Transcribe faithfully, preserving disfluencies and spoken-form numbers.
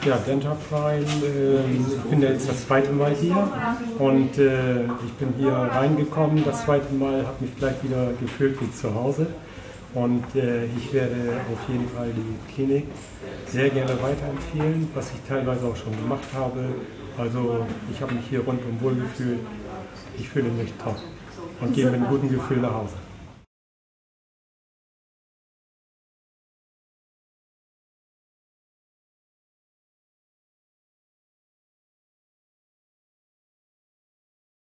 Ja, Dentaprime, äh, ich bin ja jetzt das zweite Mal hier und äh, ich bin hier reingekommen, das zweite Mal, habe mich gleich wieder gefühlt wie zu Hause und äh, ich werde auf jeden Fall die Klinik sehr gerne weiterempfehlen, was ich teilweise auch schon gemacht habe. Also ich habe mich hier rundum wohl gefühlt, ich fühle mich top und gehe mit einem guten Gefühl nach Hause.